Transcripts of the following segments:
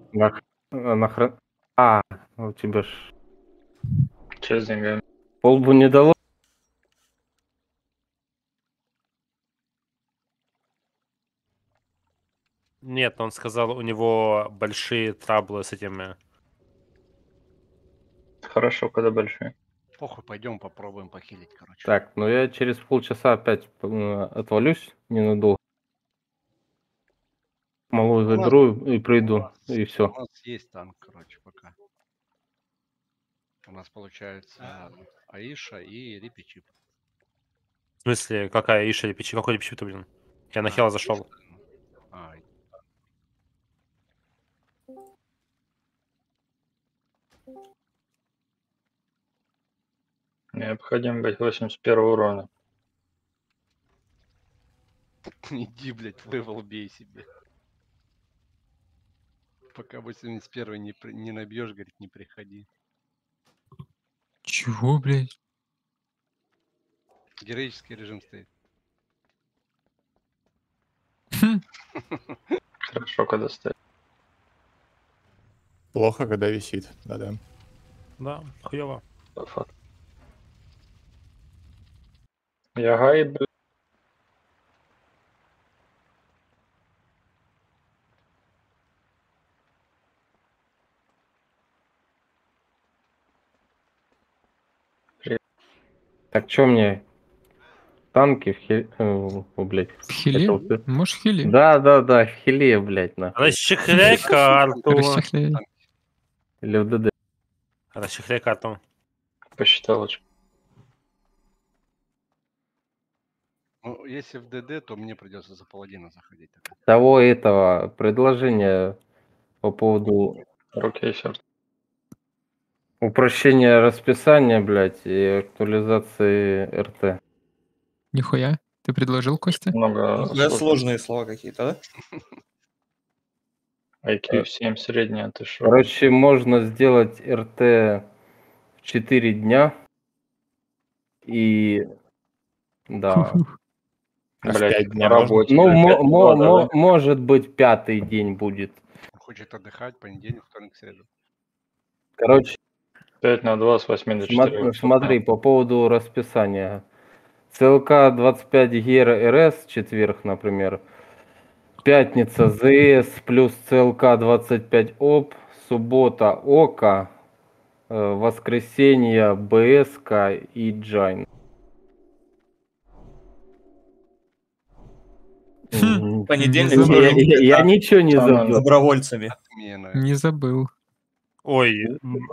Нахрен. А, у тебя ж Че с деньгами? полбу не дало. Нет, он сказал, у него большие траблы с этими. Хорошо, когда большие. Похуй, пойдем попробуем похилить, короче. Так, ну я через полчаса опять отвалюсь ненадолго. Малую У нас- заберу и приду, и У все. нас есть танк, короче, пока. У нас получается Аиша и Рипичип. В смысле, какая Иша Липичи? Какой Липичи-то, блин? Я на Хела зашел. А, Необходимо быть 81 урона. иди, блядь, левел бей себе. Пока 81 не набьешь, говорит, не приходи. Чего, блядь? Героический режим стоит. Хорошо, когда стоит. Плохо, когда висит. Да-да. Да, хуево. По факту. Я гайд, блядь. Так что мне? Танки в хиле... блядь. В хиле? хотел ты- Можешь в хиле? Да, в хиле, блядь, нахуй. Расчехляй карту. Расчехляй. Или в ДД. Расчехляй карту. Посчитал очень. Ну, если в ДД, то мне придется за паладина заходить. Тогда. Того этого предложения по поводу Руки и сердце. упрощения расписания, блядь, и актуализации РТ. Нихуя. Ты предложил, Костя? Много Да, сложные слова какие-то, да? IQ 7 средняя, ты шо? Короче, можно сделать РТ в 4 дня. И... Да. А в Блядь, 5 на дня можно? работе. Ну, блядь, 5-2, давай. может быть, 5-й день будет. Хочет отдыхать, понедельник, вторник, среду. Короче, 5 на 2 с 8 до 4. смотри, по поводу расписания. ЦЛК 25 ГЕР РС, четверг, например. Пятница ЗС плюс ЦЛК 25 ОП. Суббота ОКа. Воскресенье БСК и Джайн. Понедельник Не забыл. Я ничего не Самое забыл. добровольцами. Отмена. Не забыл. Ой.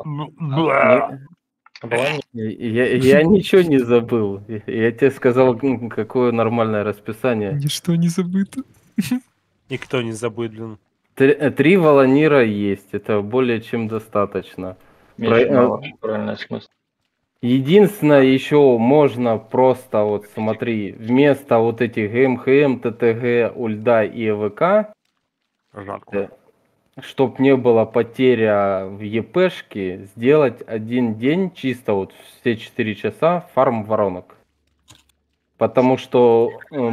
Я ничего не забыл. Я тебе сказал, какое нормальное расписание. Ничто не забыто. Никто не забудет, блин. 3 волонира есть. Это более чем достаточно. Меч мало, правильный смысл. Единственное, еще можно просто, вот смотри, вместо вот этих ГМХМ, ТТГ, Ульда и ЭВК, Жарко. чтоб не было потеря в ЕПшке, сделать один день, чисто вот все 4 часа фарм воронок. Потому что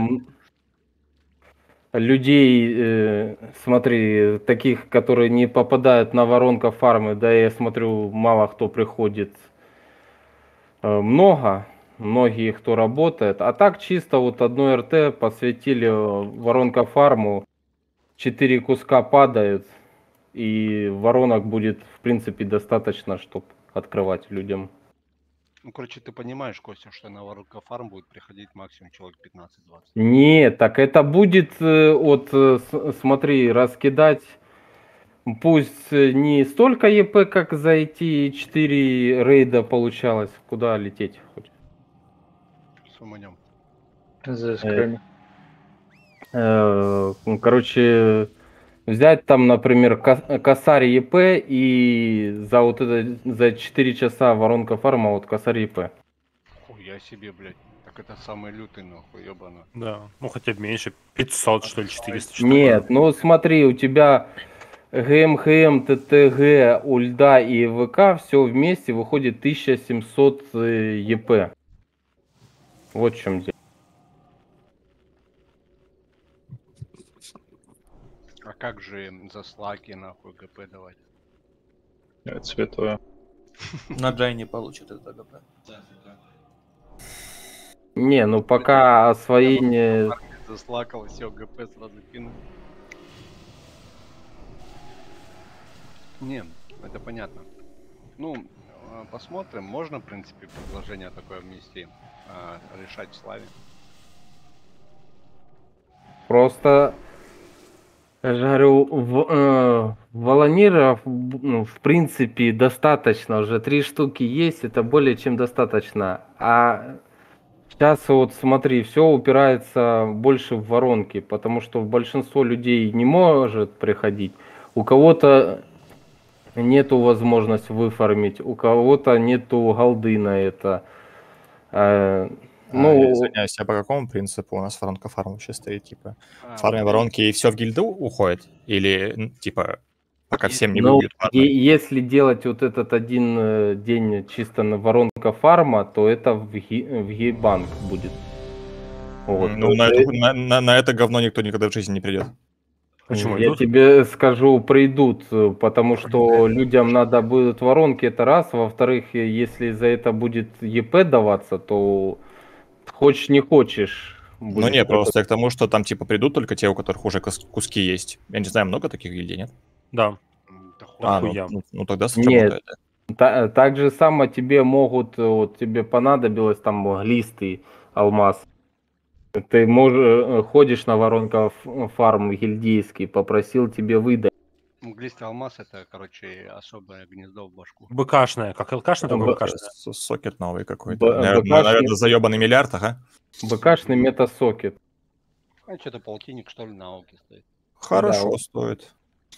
людей, смотри, таких, которые не попадают на воронка фармы, да, я смотрю, мало кто приходит, много, многие кто работает. А так чисто вот одной РТ посвятили воронка фарму, 4 куска падают, и воронок будет в принципе достаточно, чтобы открывать людям. Ну, короче, ты понимаешь, Костя, что на воронка фарм будет приходить максимум человек 15-20. Нет, так это будет смотри, раскидать, пусть не столько ЕП, как зайти, 4 рейда получалось, куда лететь хоть. С уманем. За искрами. Короче, взять там, например, косарь ЕП и за вот это, за 4 часа воронка фарма, вот косарь ЕП. Хуя себе, блядь. Так это самый лютый, нахуй, ебано. Да. Ну, хотя бы меньше. 500, что ли, 400. что Нет, такое. ну смотри, у тебя ГМХМ, ТТГ, Ульда и ВК все вместе выходит 1700 ЕП. Вот в чем дело. А как же за слаки нахуй ГП давать? Это святое. На Джай не получит это ГП. Не, ну пока освоение... Заслакал, все, ГП сразу кинул. Не, это понятно. Ну, посмотрим. Можно, в принципе, предложение такое внести. Решать в Славе. Просто, я же говорю, волониров, ну, в принципе, достаточно. Уже 3 штуки есть, это более чем достаточно. А сейчас вот смотри, все упирается больше в воронки, потому что большинство людей не может приходить. У кого-то нету возможности выфармить, у кого-то нету голды на это. Ну, Извиняюсь, а по какому принципу у нас воронка фарм вообще стоит? Типа, фармим вот воронки и все в гильду уходит? Или, типа, пока всем не ну, выбьют фармы? если делать вот этот один день чисто на воронка фарма, то это в гейбанк будет. Вот. Ну, на это говно никто никогда в жизни не придет. Почему Я идут? тебе скажу, придут, потому что людям надо будет воронки, это раз. Во-вторых, если за это будет ЕП даваться, то хочешь не хочешь. Ну будет не, это. просто я к тому, что там, типа, придут только те, у которых уже куски есть. Я не знаю, много таких гильдий, нет? Да. да хуй. А, Охуя. ну тогда Нет. сработает. Так же само тебе могут, вот тебе понадобилось там глистый алмаз. Ты можешь, ходишь на воронка фарм гильдейский, попросил тебе выдать. Глистый алмаз это, короче, особое гнездо в башку. БКшная, как ЛКшная, только БКшная. Сокет новый какой-то. БКшный. Наверное, заебанный миллиард, ага. БКшный метасокет. А что-то полтинник, что ли, на ауке стоит. Хорошо вот. стоит.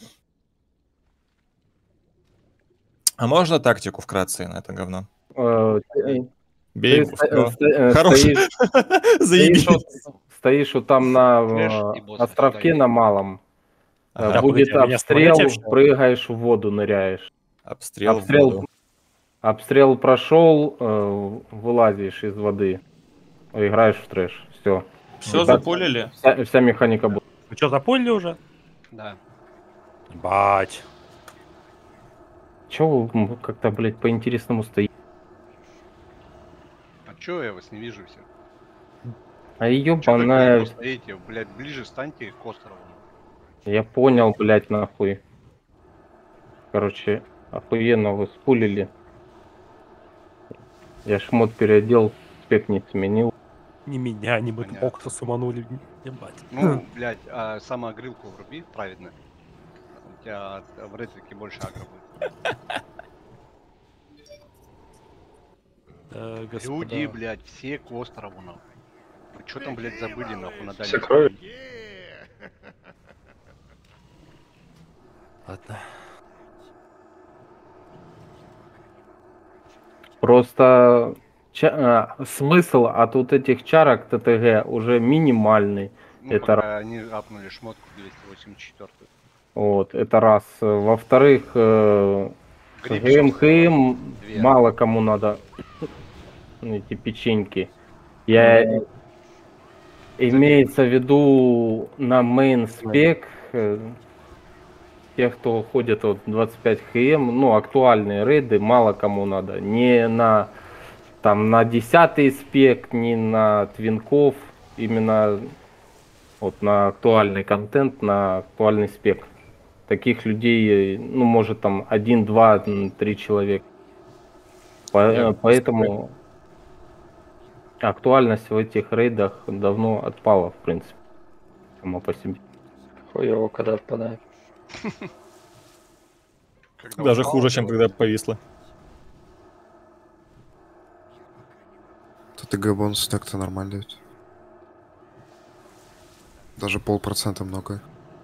А можно тактику вкратце на это говно? Бей его, всё. Хорош. Заебись. Стоишь вот там на Флеш и босс островке сюда на малом. Ага. Будет Погоди, а меня обстрел, вспомнять вообще? прыгаешь в воду, ныряешь. Обстрел в воду. Обстрел прошел, вылазишь из воды, играешь в трэш. Все. Все Итак, запулили? Вся механика будет. Вы что, запулили уже? Да. Бать. Че вы как-то, блядь, по-интересному стоите? А чё я вас не вижу все? А Чё вы ёбаная... далеко стоите? Блядь, ближе станьте к острову. Я понял, блядь, нахуй. Короче, охуенно вы спулили. Я шмот переодел, спек не сменил. Не меня, не мы Понятно. Окта суманули. Ебать. Ну, блядь, самоогрылку вруби, правильно. У тебя в ретрике больше агро будет. Люди, Господа. блядь, все к острову, нахуй. Вы чё там, блядь, забыли, нахуй, на Все дальнем? крови. Ладно. Просто смысл от вот этих чарок ТТГ уже минимальный. Ну, это пока они апнули шмотку 284. Вот, это раз. Во-вторых, ГМХМ Две. мало кому надо эти печеньки. Я имеется в виду на main спек тех, кто ходит вот 25 ХМ, ну, актуальные рейды, мало кому надо. Не на там на 10-й спек, не на твинков, именно вот на актуальный контент, на актуальный спек. Таких людей, ну, может, там 1, 2, 3 человека. Поэтому актуальность в этих рейдах давно отпала, в принципе, само по себе. Хуёво, когда отпадает. Когда Даже упал, хуже, чем то- когда повисло. ТТГ бонус так-то нормально дают. Даже 0,5% много.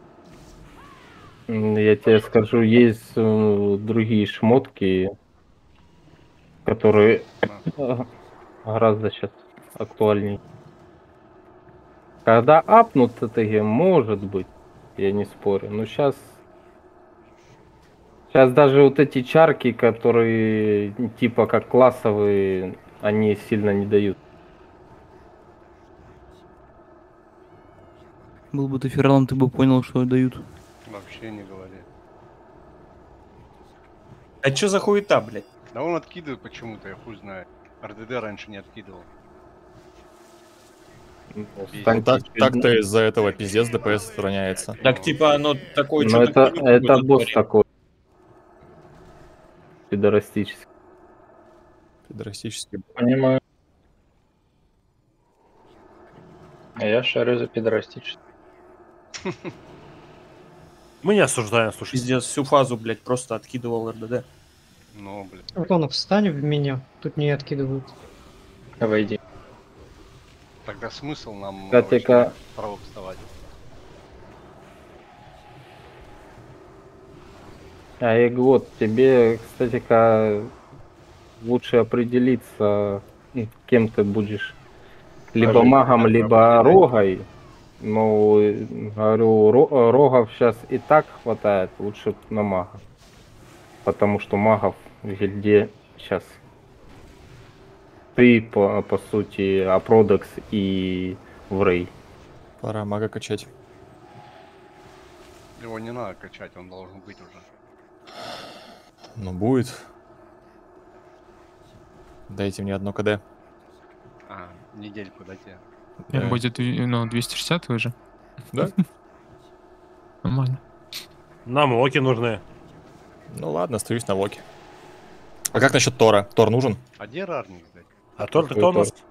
Я тебе скажу, есть другие шмотки, которые гораздо сейчас актуальнее. Когда апнут ТТГ, может быть, я не спорю, но сейчас даже вот эти чарки, которые типа как классовые, они сильно не дают. Был бы ты фералом, ты бы понял, что дают. Вообще не говори. А чё за хуета, блядь? Да он откидывает почему-то, я хуй знаю. РДД раньше не откидывал. Ну, Ну, станьте чуть- так-то из-за этого пиздец ДПС устраняется. Так типа оно такое, Ну, что это босс такой. Пидорастический. Пидорастический. Понимаю. А я шарю за пидорастичность. Мы не осуждаем, слушай. Пиздец, всю фазу, блядь, просто откидывал РДД. Ну, блин. Антонов, встань в меня, тут не откидывают. Войди. Тогда смысл нам Кстати-ка, право вставать. а Игот, тебе, кстати-ка, лучше определиться, кем ты будешь. Либо Скажи, магом, как либо определить? рогой. Ну, говорю, рогов сейчас и так хватает, лучше на мага. Потому что магов в гильдии сейчас ты, по сути, Апродекс и Врей. Пора мага качать. Его не надо качать, он должен быть уже. Ну, будет. Дайте мне одно КД. А, недельку дайте. Им будет, ну, 260 вы же. Да? Нормально. Нам локи нужны. Ну ладно, остаюсь на локе. А как насчет Тора? Тор нужен? А где рарник, блядь? А Тор, Какой кто у нас?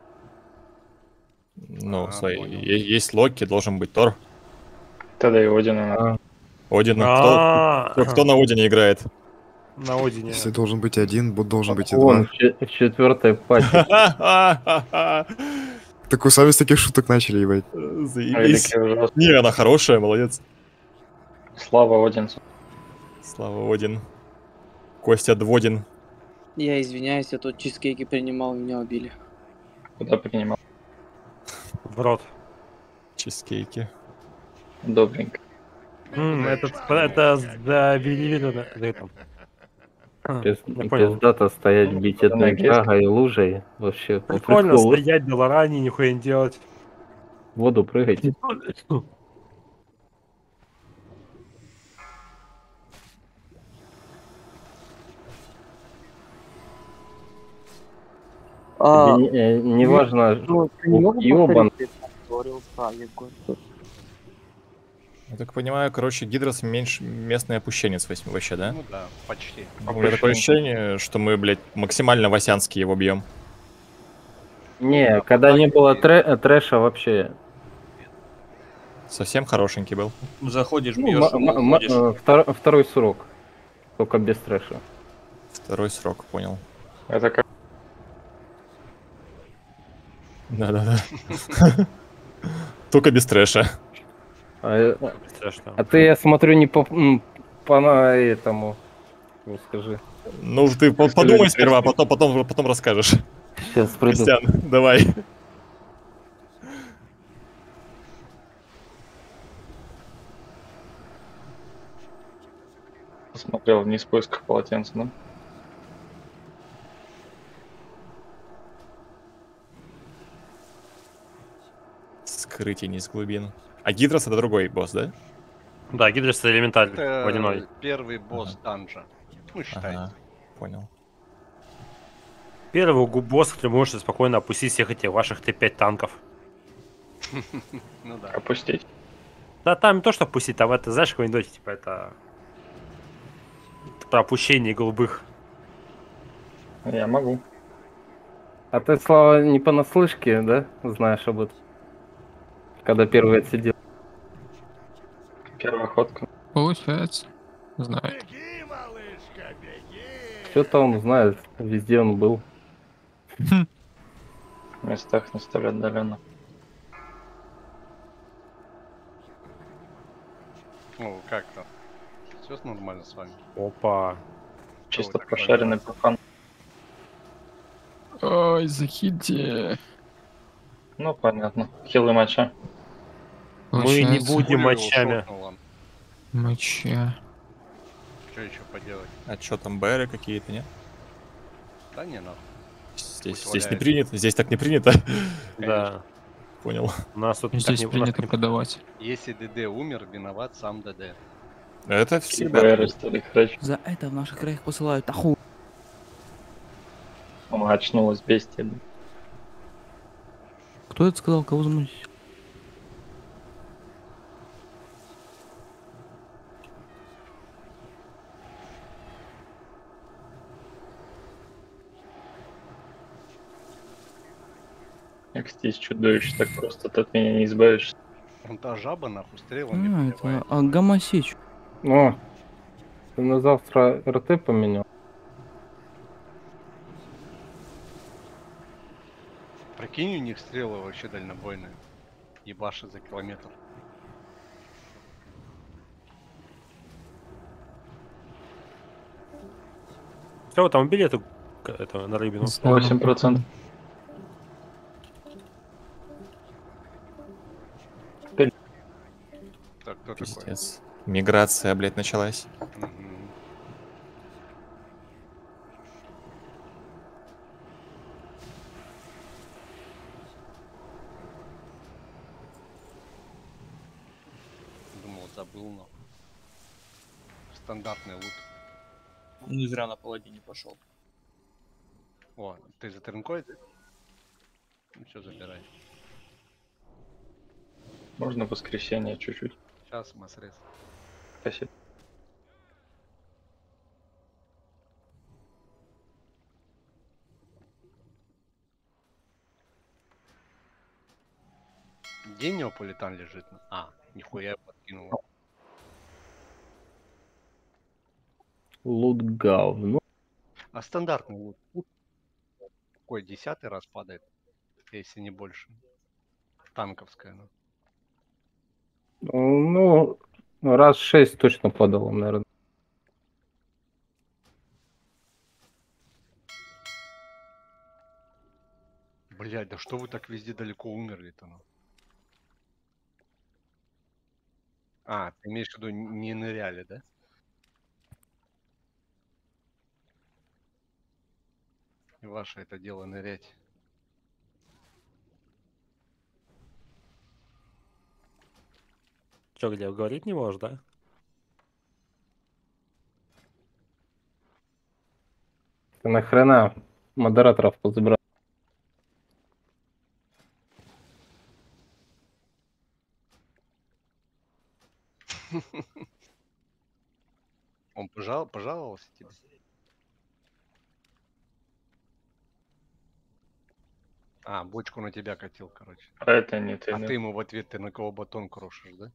Ну, А, смотри, понял. есть Локи, должен быть Тор. Тогда и Одина надо. Один. А, Кто на Одине играет? На Одине. Если должен быть один, должен быть и Вон, два. в четвертой пати. Так вы сами с таких шуток начали, ебать. Заебись. Великий ужас. Не, она хорошая, молодец. Слава Одинцу. Слава Один. Костя Дводин. Я извиняюсь, я тут чизкейки принимал, меня убили. Куда принимал? В рот. Чизкейки. Добренько. Это завели Я понял. Пиздато стоять, бить одной Ноги. тягой и лужей. Вообще, по Прикольно приколу. стоять до лорани, нихуя не делать. В воду прыгайте. Неважно, ёбан. Я так понимаю, короче, Гидрос меньше местный опущенец вообще, да? Ну да, почти. У меня такое ощущение, что мы, блядь, максимально васянский его бьем. Не, когда не было трэша вообще. Совсем хорошенький был. Заходишь, Ну, бьешь, уходишь. второй срок. Только без трэша. Второй срок, понял. Это как Да-да-да. Только без трэша. Страшно. А ты, я смотрю, не по этому. Ну, скажи. Ну, ты подумай сперва, потом расскажешь. Сейчас приду. Костян, давай. смотрел вниз в поисках полотенца, да? Скрытие не из глубин. А Гидрос это другой босс, да? Да, Гидрис это элементаль Это водяной. первый босс данжа. Ну, считай. Ага, понял. Первый босс, который может спокойно опустить всех этих ваших Т5 танков. Ну да. Опустить. Да там не то, что опустить, там это, знаешь, какой анекдоте, типа это про опущение голубых. Я могу. А ты, Слава, не понаслышке, да? Знаешь об этом? Когда первый отсидел. Первая ходка. Получается. Знает. Что-то он знает, везде он был. В местах не столь отдаленно. Ну, как там? Все нормально с вами? Опа. Чисто так прошаренный профан. Ой, захиди. Ну, понятно. Хилы матча. Мы не Получается. будем мочами. Моча. Что еще поделать? А чё там, БРы какие-то, нет? Да не надо. Здесь Пусть не валяется. принято, здесь так не принято. Да. Понял. У нас тут Здесь так принято не- подавать. Если ДД умер, виноват сам ДД. Это всегда. КБР, что ли, короче. За это в наших краях посылают аху. Мама очнулась бестия. Кто это сказал? Кого замутить? Здесь чудовище, так просто ты от меня не избавишься. Он та жаба, нахуй, стрелами А, поливает. это гамма-сечь. О, ты на завтра РТ поменял. Прикинь, у них стрелы вообще дальнобойные. Ебаши за километр. Все, вы там убили эту на рыбину? 8%. Так, кто такой? Пиздец. Миграция, блядь, началась. Мгм. Думал, забыл, но. Стандартный лут. Не зря на паладине пошел. О, ты за тренкой? Ну все, забирай. Можно воскресенье чуть-чуть. Сейчас, масрез. Спасибо. Где неополитан лежит? А, нихуя я подкинул. Лут говно. А стандартный лут? Какой 10-й раз падает, если не больше. Танковская, ну. Ну, раз 6 точно падало, наверное. Блять, да что вы так везде далеко умерли-то, ну? А, ты имеешь в виду не ныряли, да? И ваше это дело нырять. Че, где говорить не можешь, да? Ты нахрена модераторов позабирал? Он пожаловался тебе? А, бочку на тебя катил, короче. А это не ты. А да? ты ему в ответ, ты на кого батон крошишь, да?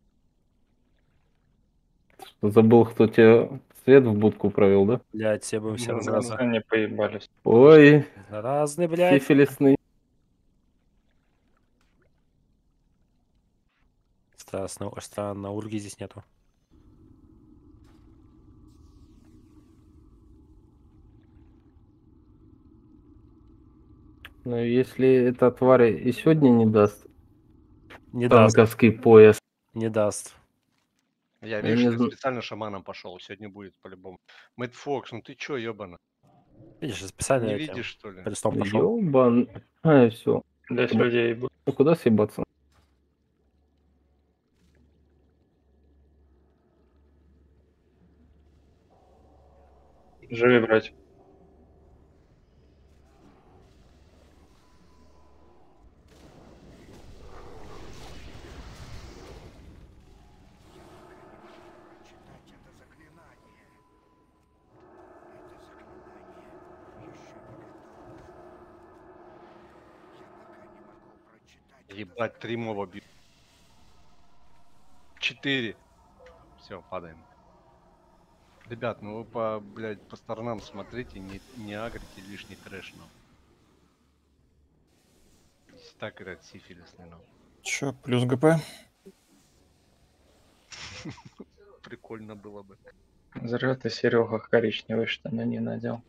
Забыл, кто тебе свет в будку провел, да? Блядь, все будем все Ну, разраза. Они поебались. Ой, Разный, блядь. сифилисный. Странно, урги здесь нету. Но если эта тварь и сегодня не даст Не даст. танковский пояс, Не даст. Я Я вижу, не ты зн- специально шаманом пошел. Сегодня будет по-любому. Мэтт Фокс, ну ты чё, ёбана? Видишь, специально Не этим видишь, что ли? крестом пошел. ёбан. Все. Здесь людей будут. Ну куда съебаться? Живи, брать. Ебать, 3 моба бьют. 4. Все, падаем. Ребят, ну вы блядь, по сторонам смотрите, не агрите лишний трэш, ну. Здесь так играть сифилисный, ну. Чё, плюс ГП? Прикольно было бы. Зря ты, Серега, коричневые штаны не надел.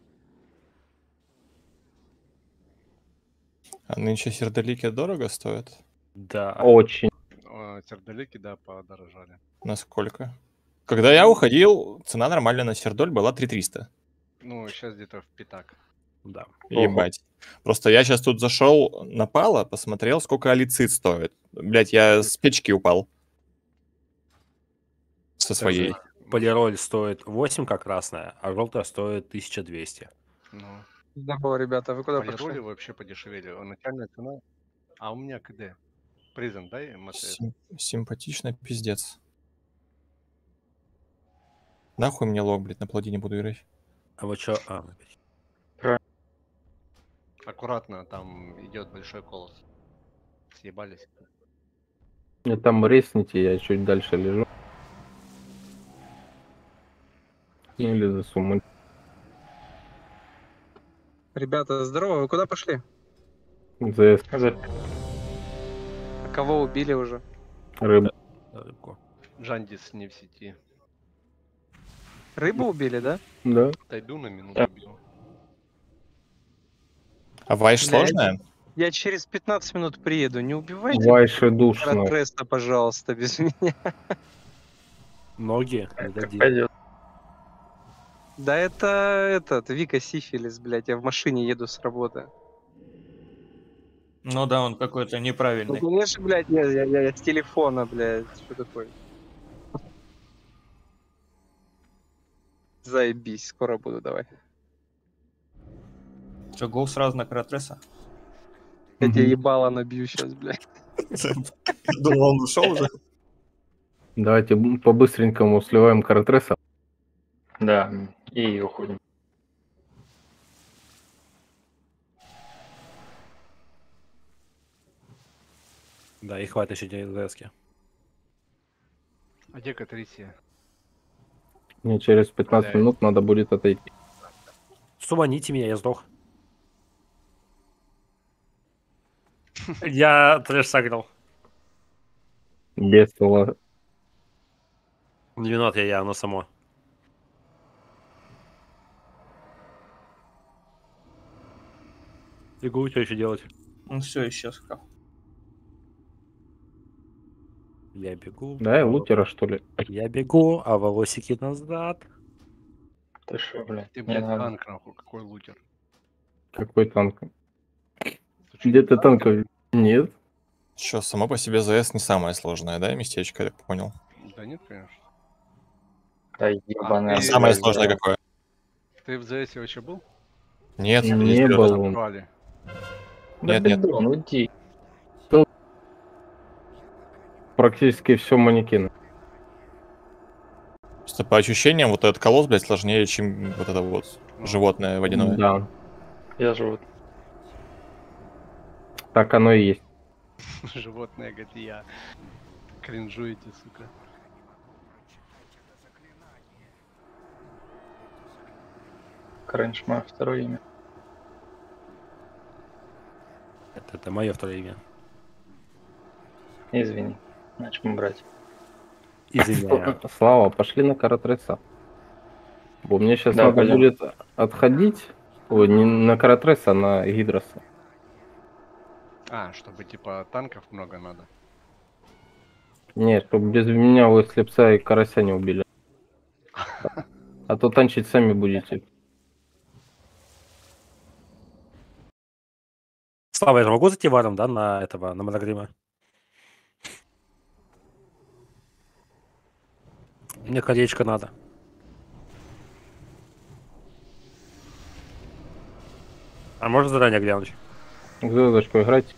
А нынче сердолики дорого стоят? Да. Очень. Сердолики, да, подорожали. Насколько? Когда я уходил, цена нормальная на сердоль была 3300. Ну, сейчас где-то в пятак. Да. Ебать. Просто я сейчас тут зашел на Пала, посмотрел, сколько алицит стоит. Блять, я с печки упал. Со своей. полироль стоит 8, как красная, а желтая стоит 1200. Ну, Здорово, ребята, вы куда полироли пошли? вообще подешевели. Начальная цена. А у меня КД. Призм, дай МТС. Симпатично, пиздец. Нахуй мне лог, блядь, на паладине буду играть. А вот что? Аккуратно, там идет большой колос. Съебались. И там ресните, я чуть дальше лежу. Или за сумму. Ребята, здорово, вы куда пошли? ЗС, А кого убили уже? рыба. Рыбку. Джандис не в сети. Рыбу убили, да? Да. Дойду на минуту убью. А вайш Блядь. сложная? Я через 15 минут приеду, не убивайте Вайши душно. Треста, пожалуйста, без меня. Ноги не Как дадим. пойдет. Да это Вика Сифилис, блядь, я в машине еду с работы. Ну да, он какой-то Ну, неправильный. конечно, блядь, я с телефона, блядь, что такое? Заебись, скоро буду, давай. Что, гол сразу на Каратреса? Я тебе ебало набью сейчас, блядь. Думал, он ушел уже. Давайте по-быстренькому сливаем Каратреса. Да, и уходим. Да, и хватит еще ДСки. А где Катрисия? Мне через 15 Блядь. минут надо будет отойти. Суманите меня, я сдох. Я трэш согнал. Весело. Не виноват я, оно само. Бегу, что еще делать? Ну все, исчез. Я бегу. Да, и лутера, что ли? Я бегу, а волосики назад. Ты шо, блядь? Ты, Не блядь, надо. танк, нахуй, какой лутер. Какой танк? Ты чё, Где не ты танк? танков? Нет. Че, само по себе ЗС не самое сложное, да, местечко, я понял. Да нет, конечно. Да ебаный. А А ты- самое сложное какое? Ты в ЗС вообще был? Нет, Не серьезно. был. Брали. Да Нет, нет. бидон, уйди. Практически все манекены. Просто по ощущениям вот этот колосс, блядь, сложнее, чем вот это вот животное водяное. Да, Я же вот. так оно и есть. Животное, говорит, я. Кринжуете, сука. Крэнш мое второе имя. Это мое второе имя. Извини. Начнем брать. Извиняю. Слава, пошли на Каратреса. Бо мне сейчас Да, надо пойдем. будет отходить. Ой, не на Каратреса, а на Гидроса. А, чтобы типа танков много надо. Нет, чтобы без меня вы слепца и карася не убили. А то танчить сами будете. Слава, я же могу зайти варом, да, на этого, на Моногрима? Мне колечко надо. А можно заранее глянуть? Звездочку играть.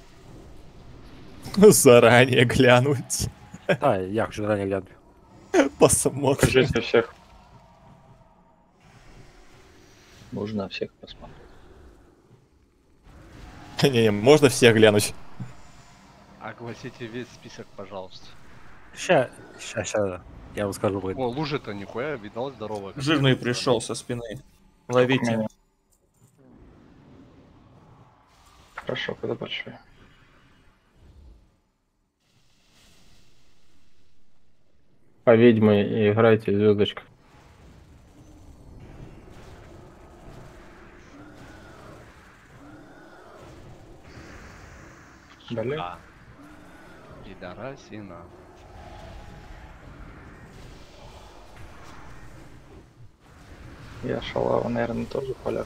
Заранее глянуть. А, я хочу заранее глянуть. Посмотрим. Покажите всех. Можно всех посмотреть. Не, можно всех глянуть. Огласите весь список, пожалуйста. Ща, я вам скажу. блин. О, лужа-то нихуя, видал, здоровая. Жирный пришел со спины. Ловите. Меня. Хорошо, куда большой. По ведьме играйте, звездочка. Далее. А. Пидорасина. Я шалава, наверное, тоже поляк.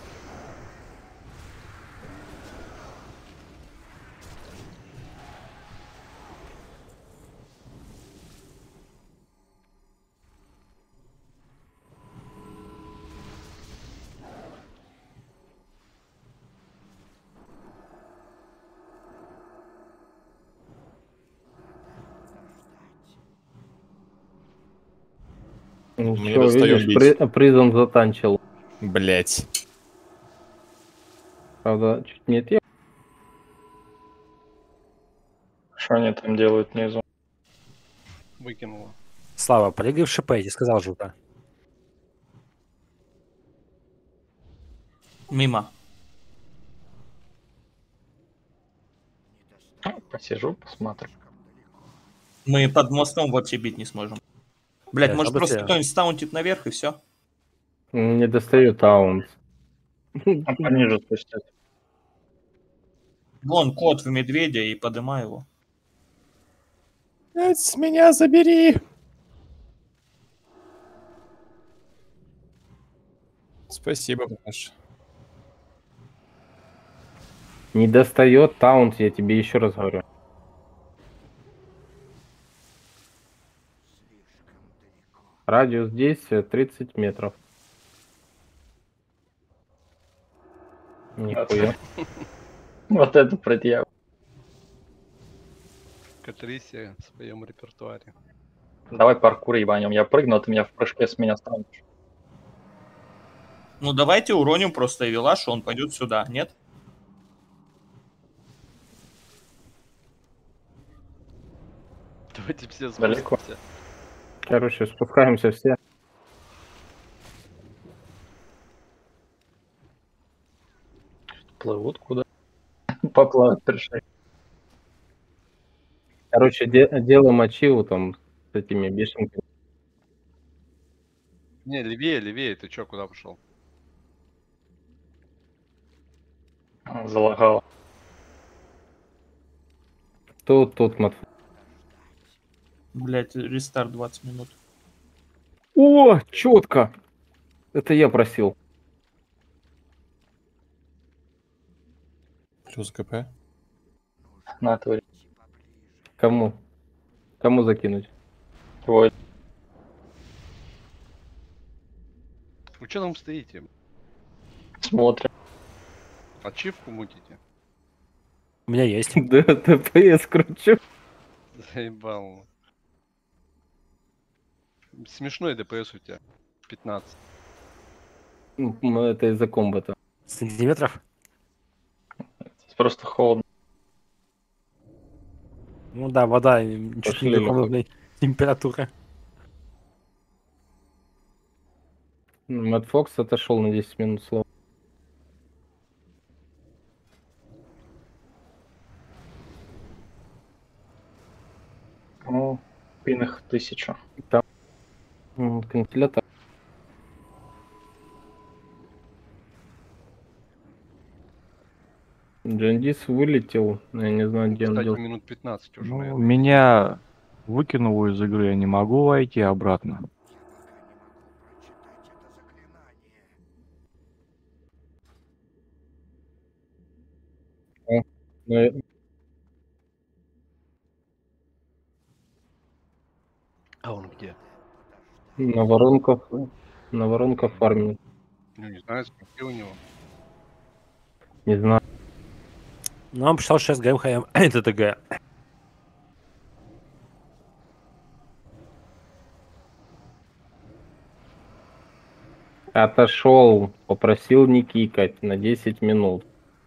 Ну, Мы не всё, достаём видишь, бить. Призм затанчил. Блять. Правда, чуть не те. Что они там делают внизу? Выкинуло. Слава, прыгай в ШП, я тебе сказал же, да. Мимо. Посижу, посмотрю. Мы под мостом вообще бить не сможем. Блять, может просто кто-нибудь стаунтит наверх и все. Не достает таунт. А пониже спустят. Вон кот в медведя и подымай его. С меня забери. Спасибо, Паш. Не достает таунт, я тебе еще раз говорю. Радиус действия 30 метров. Нихуя. Вот это предъява. Катрисия в своем репертуаре. Давай паркур ебанем. Я прыгну, а ты меня в прыжке с меня станешь. Ну давайте уроним просто Эвилашу, он пойдет сюда, нет? Давайте все Далеко. спустимся. Короче, спускаемся все. Плывут куда? Поплавать пришли. Короче, делаем ачиву там с этими бешенками. Не, левее, левее, ты чё, куда пошел? Залагало. Тут мат. Блять, рестарт 20 минут. О, четко. Это я просил. Плюс ГП. На твой. Кому? Кому закинуть? Твой. Вы чё там стоите? Смотрим. Ачивку мутите? У меня есть. Да, ТПС кручу. Заебал. Смешной ДПС у тебя. 15. Ну, это из-за комбата. Сантиметров? Здесь просто холодно. Ну да, вода, чуть Пошли, не Леха. комнатной температуры. Мэтт Фокс отошел на 10 минут слова. Ну, пин их 1000. Там вентилятор. Джандис вылетел, но я не знаю, где он Кстати, делся. минут 15 уже, Ну, наверное. меня выкинуло из игры, я не могу войти обратно. Ну, А он где? на воронках фармит. Ну, не знаю, сколько у него. Не знаю. Ну, он посчитал, что сейчас ГМХМ. Это ТГ. Отошел, попросил не кикать на 10 минут.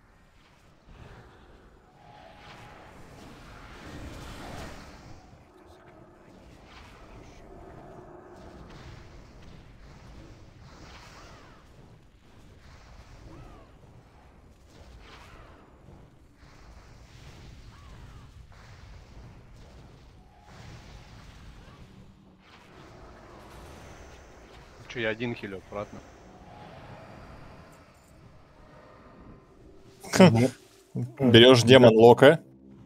Че, я один хилю обратно. Берешь демон Лока.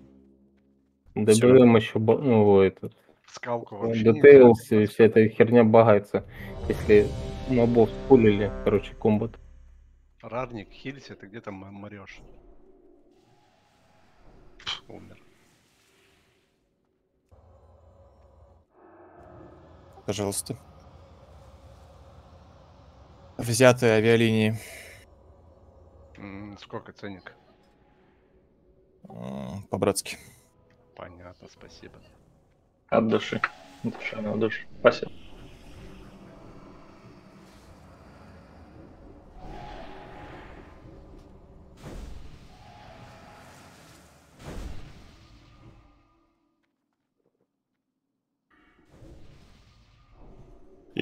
ДБМ еще, ну, этот, Скалку вообще нельзя. Details и вся эта херня багается, если мобов спулили, короче, комбат. Рарник, хилься, ты где-то морешь. Умер. Пожалуйста. Взятые авиалинии. Сколько ценник? По-братски. Понятно, спасибо. От души. Душевно, от души. Спасибо.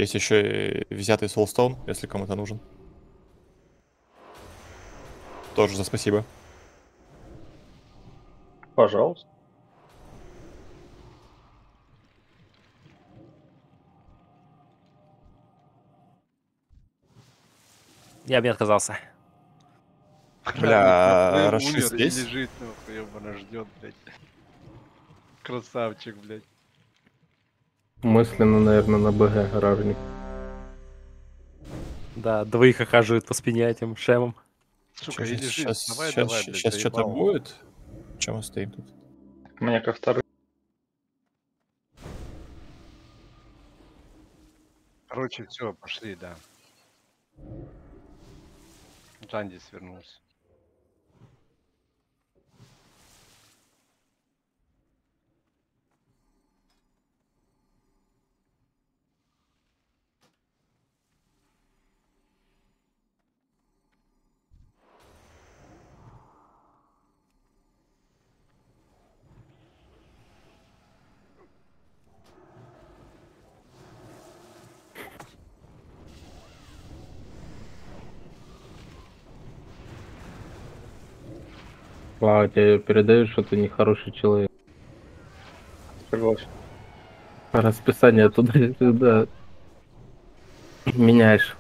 Есть еще и взятый Soulstone, если кому-то нужен. Тоже за спасибо. Пожалуйста. Я бы не отказался. Бля, Умер Рашид и здесь? лежит, нахуй, ебано, ждет, блядь. Красавчик, блядь. Мысленно, наверное, на БГ ражник. Да, двоих охаживают по спине этим шемом. Сука, и лежит. Сейчас Давай, давай, блядь, что-то заебал. будет. Чем мы стоим тут? Мне ко вторым. Короче, все, пошли, да. Джандис вернулся. Слава, тебе передают, что ты нехороший человек. Согласен. Расписание туда-сюда меняешь.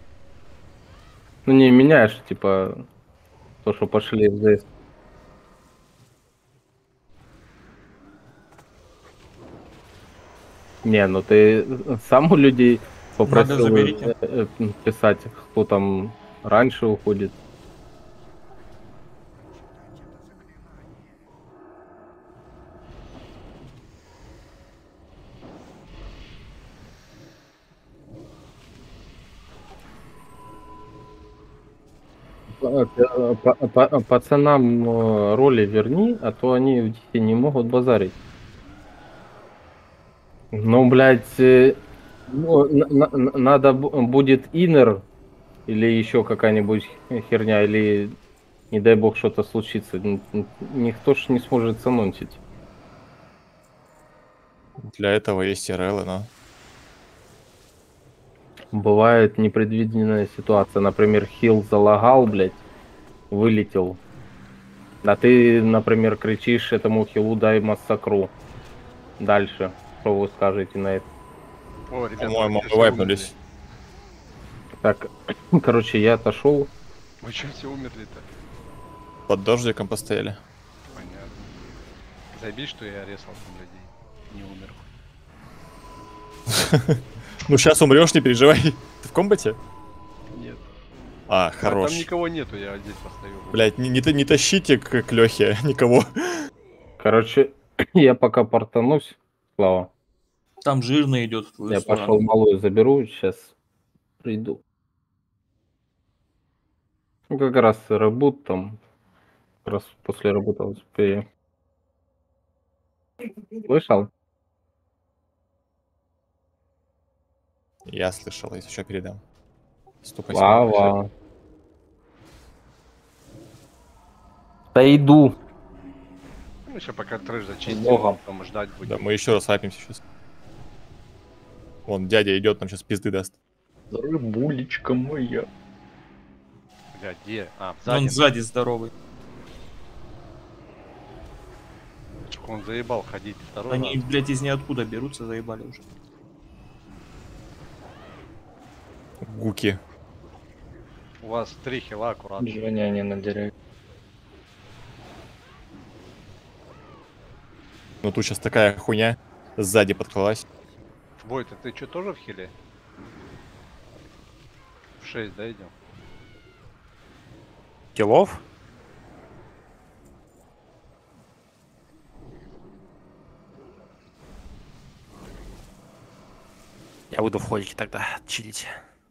Ну не меняешь, типа, то, что пошли в ЗС. Не, ну ты сам у людей попросил заберите. писать, кто там раньше уходит. Пацанам роли верни, а то они в Дихе не могут базарить. Ну, блядь, ну, надо будет инер или еще какая-нибудь херня, или, не дай бог, что-то случится. Никто ж не сможет санонтить. Для этого есть РЛ, но... Бывает непредвиденная ситуация. Например, хил залагал, блядь, вылетел. А ты, например, кричишь этому хилу дай массакру. Дальше. Что вы скажете на это? О, ребята, По-моему, вы мы вайпнулись. Так, короче, я отошел. Вы что все умерли-то? Под дождиком постояли. Понятно. Заебись, что я резал там людей. Не умер. Ну сейчас умрешь, не переживай. Ты в комбате? Нет. А, А хорош. там никого нету, я здесь постою. Блять, не тащите к Лехе никого. Короче, я пока портанусь, Слава. Там жирно идет в твою Я сторону. пошел малую заберу, сейчас приду. Ну, как раз ребут там. Как раз после работы успею. Слышал? Я слышал, если что, передам. Ступай. Слава. Да иду. Ну, еще пока трэш зачистим, Богом. потом ждать Да, будем. мы еще раз вайпимся сейчас. Вон, дядя идет, нам сейчас пизды даст. Рыбулечка моя. Блядь, где? А, сзади. Он сзади здоровый. Сука, он заебал ходить второй Они, раз. блядь, из ниоткуда берутся, заебали уже. Гуки. У вас 3 хила аккуратно. Движение они на дереве. Ну тут сейчас такая хуйня сзади подклалась. Бой-то ты что, тоже в хиле? В 6, да, идем? Килов? Я буду в ходике тогда чилить.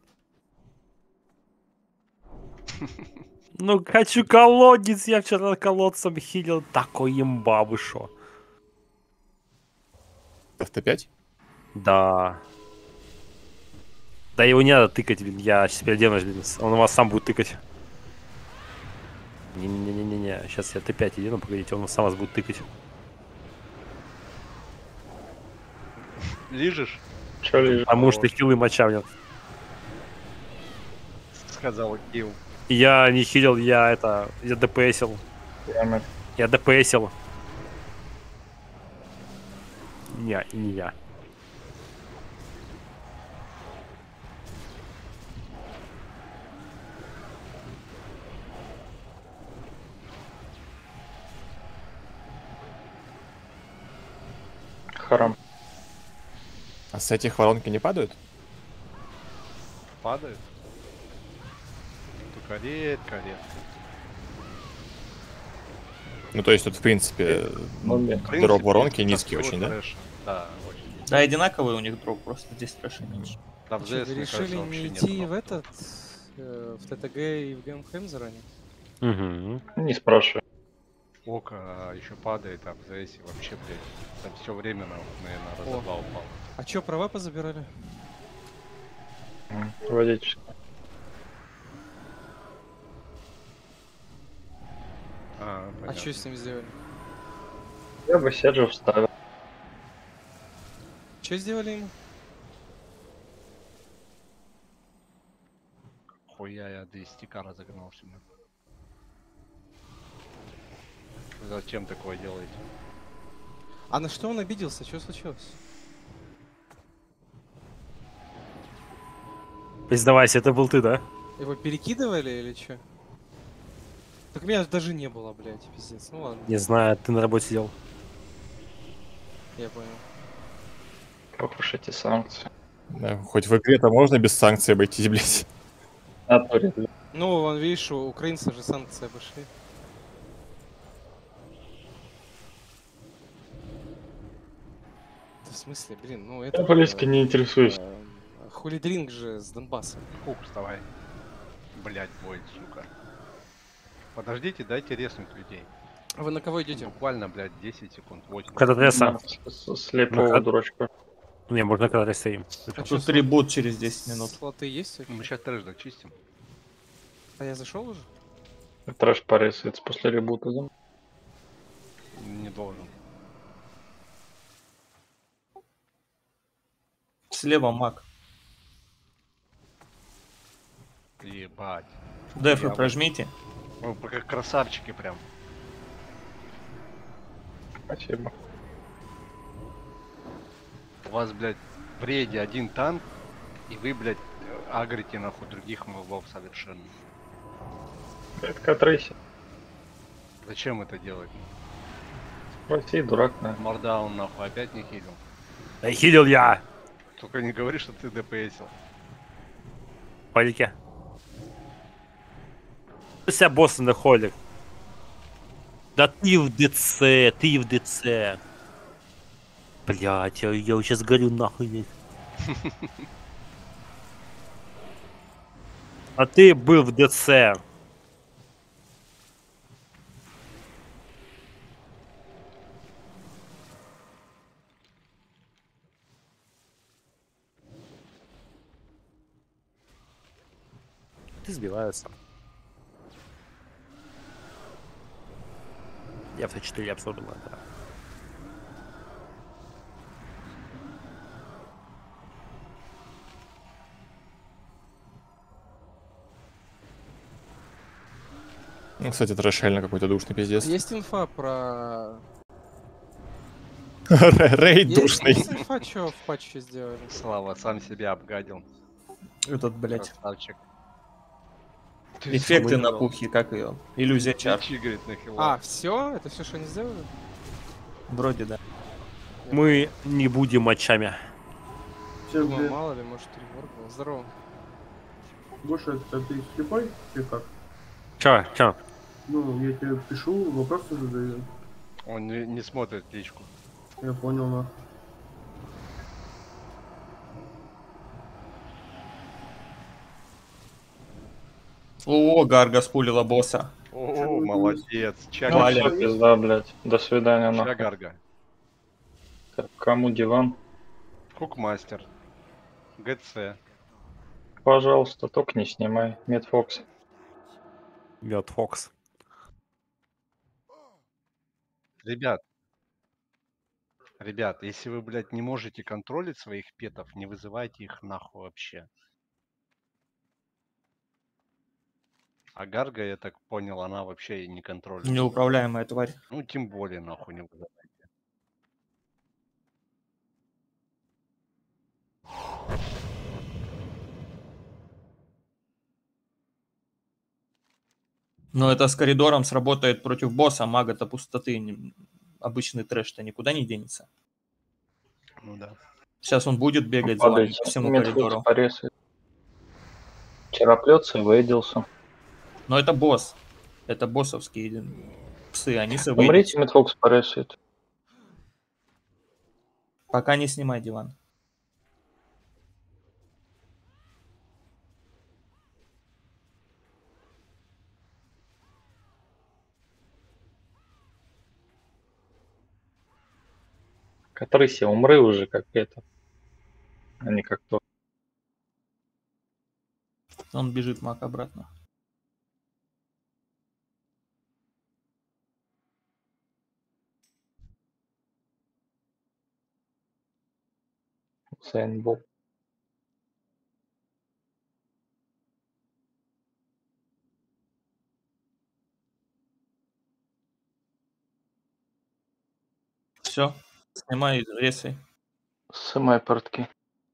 Ну, хочу колодец, я вчера колодцем хилил. Такой имба, вы шо? ФТ5? Да. Да его не надо тыкать, блин, я сейчас переоденусь, блин. Он у вас сам будет тыкать. Не-не-не-не-не, сейчас я Т5 иду, погодите, он сам вас будет тыкать. Лижешь? Чё лежит? Потому что хилы моча нет. Сказал Килл. Я не хилил, я ДПСил. Прямо. Я ДПСил. Не я. Харам. А с этих воронки не падают? Падает. Только редко. Ну, то есть тут, в принципе, дроп воронки низкий очень, да? Да, очень. Да, одинаковый у них дроп, просто здесь трэша меньше. Да, в Чё, DS, вы мне решили кажется, не вообще нет идти дропа. в этот, в ТТГ и в ГМХМ заранее? Угу. Не спрашивай. Око еще падает, а в DS вообще, блядь, там все время, наверное, раза О. два упал. А чё, права позабирали? Водительский. А Понятно. чё с ним сделали? Я бы Седжу вставил. Чё сделали ему? Хуя я 200к разогнал себе. Зачем такое делаете? А на что он обиделся? Что случилось? Признавайся, это был ты, да? Его перекидывали или что? Так меня даже не было, блядь, пиздец. Ну ладно, Не знаю, ты на работе сидел. я понял. Ох уж эти санкции. Да, хоть в игре-то можно без санкций обойтись, блядь. Ну, вон, видишь, у украинцев же санкции обошли. Да в смысле, блин, ну это... Я политикой не интересуюсь. Хулидринг же с Донбасса. Хук, вставай. Блять, бой, сука. Подождите, дайте резнуть людей. А вы на кого идете? Буквально, блядь, 10 секунд. 8. Когда тресса. Слепого дурачка. Не, можно когда тресса им. А чё, Тут ребут через 10 минут. слоты есть? вообще? Мы сейчас трэш дочистим. А я зашел уже? Трэш порисуется после ребута. Да? Не должен. Слева маг. Ебать. Дефы Я прожмите. Вы как красавчики прям. Спасибо. У вас, блядь, в рейде один танк, и вы, блядь, агрите нахуй других мобов совершенно. Это Катрейси. Зачем это делать? Россия дурак, наверное. Мордаун нахуй опять не хилил. Да хилил я! Только не говори, что ты ДПСил. Полике. Ты себя босса находит. Да ты в ДЦ. Блять, я сейчас горю нахуй здесь. А ты был в ДЦ. Ты сбивается. Я в 4 обсудил это. Ну, кстати, трэш реально какой-то душный пиздец. Есть инфа про... Рейд душный. Есть инфа, что в патче сделали? Слава, сам себя обгадил. Этот, блядь. Красавчик. Эффекты на пухе, как ее? Иллюзия чар. Твичи, говорит, на хила. А, все? Это все, что они сделали? Вроде да. Мы не будем матчами. Ну, мало ли, может, реворк был. Здорово. Гоша, это ты слепой или как? Чё? Ну, я тебе пишу, вопросы задаю. Он не смотрит личку. Я понял, на. О, Гарга спулила босса. О, молодец. Ну, всё, пизда, блядь. До свидания, нахуй. Гарга. Так, кому диван? Хукмастер. ГЦ. Пожалуйста, только не снимай. Медфокс. Медфокс. Ребят. Ребят, если вы, блядь, не можете контролить своих петов, не вызывайте их нахуй вообще. А Гарга, я так понял, она вообще и не контролит. Неуправляемая тварь. Ну, тем более, нахуй не вызывайте. Но это с коридором сработает против босса, мага-то пустоты. Обычный трэш-то никуда не денется. Ну да. Сейчас он будет бегать за вами Падайте. по всему Медфокс коридору. порезает. Чероплется и выделся. Но это босс. Это боссовские псы, они с Умрите, Медфокс порезает. Пока не снимай диван. Катрыся, умры уже, как это. А не как то. Он бежит маг обратно. Сейнбол. Все, снимай ресы. Снимай портки.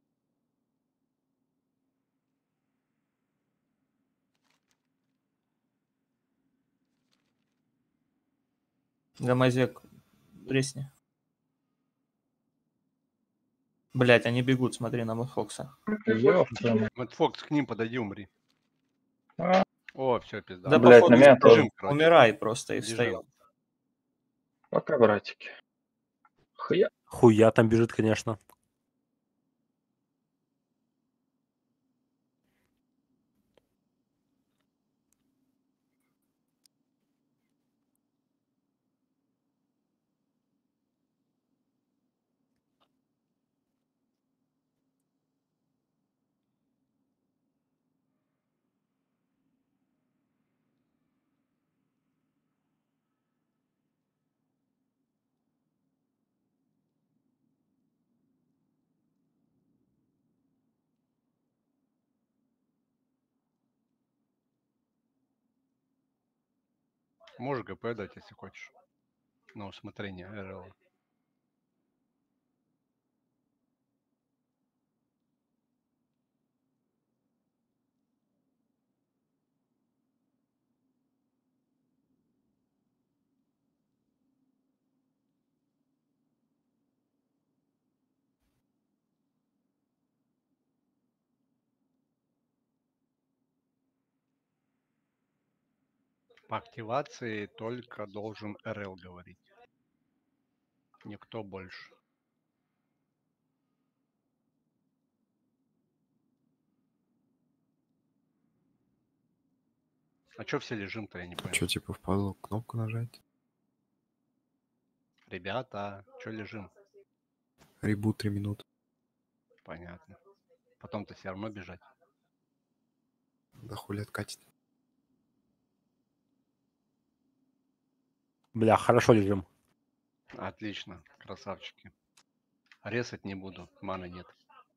Гамазек, ресни. Блять, они бегут, смотри на Мэтфокса. Мэтфокс, к ним подойди, умри. А. О, все, пизда. Да, блядь, походу, на меня тоже. умирай просто и Бежим. встаем. Пока, братики. Хуя. Хуя там бежит, конечно. Можешь ГП дать, если хочешь. На усмотрение РЛ. По активации только должен РЛ говорить. Никто больше. А чё все лежим-то, я не понял. Что, типа, впадло кнопку нажать? Ребята, чё лежим? Ребут 3 минуты. Понятно. Потом-то все равно бежать. Да хули откатит. Бля, хорошо лежим. Отлично, красавчики. Резать не буду, маны нет.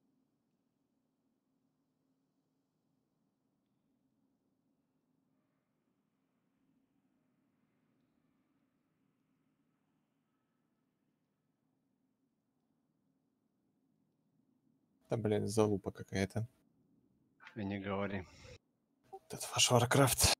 Да, блин, залупа какая-то. И не говори. Этот ваш Warcraft.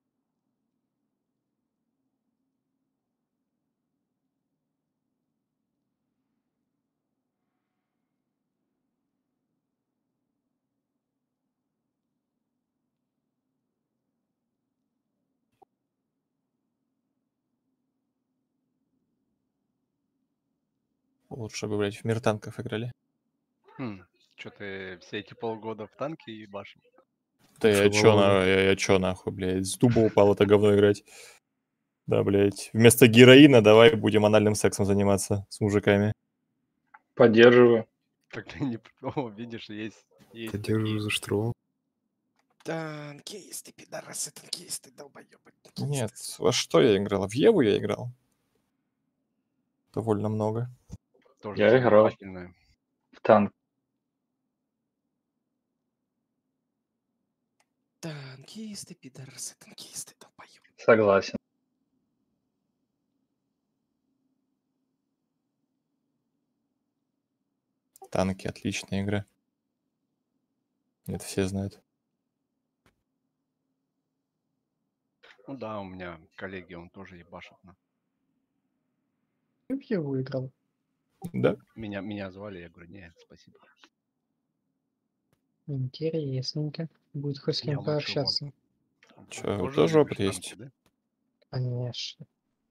Лучше бы, блядь, в мир танков играли. Чё ты все эти полгода в танке ебашим? Да я чё нахуй, блядь, с дуба упал это говно играть. Да, блядь. Вместо героина давай будем анальным сексом заниматься с мужиками. Поддерживаю. Так ты не... О, видишь, есть Поддерживаю за что? Танкисты, пидорасы, танкисты, долбоёбы. Нет, во что я играл? В Еву я играл. Довольно много. Тоже Я играл сногсшибательная. в танк. Танкисты, пидорасы, танкисты, долбоёбы. Согласен. Танки отличная игра. Это все знают. Ну да, у меня коллеги, он тоже ебашит. Я выиграл. Да. Меня звали, я говорю, нет, спасибо. Интересненько. Будет хоть с Я кем лучше пообщаться. Че, тоже опыт любишь есть? танки, да? Конечно.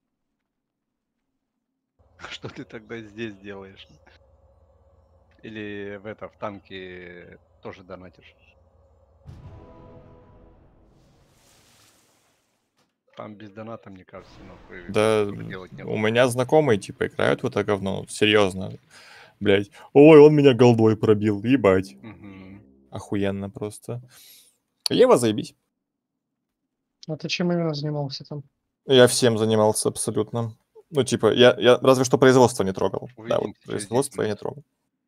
Что ты тогда здесь делаешь? Или в танке тоже донатишь? Там без доната, мне кажется, нахуй Да, тоже делать нет. у меня знакомые, типа, играют в это говно, серьезно. Блять, ой, он меня голдой пробил, ебать. Охуенно просто. Ева, заебись. А ты чем именно занимался там? Я всем занимался абсолютно. Ну, типа, я разве что производство не трогал. Да, вот Увидимся через 10 производство я не минут. трогал.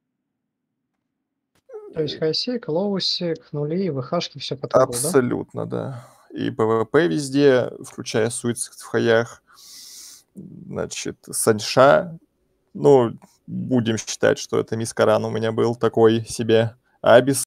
То есть хайсек, лоусек, нули, ВХшки, все потрогал, да? Абсолютно, да. И ПВП везде, включая суицид в хаях. Значит, Саньша. Ну, будем считать, что это мискаран у меня был такой себе. Абис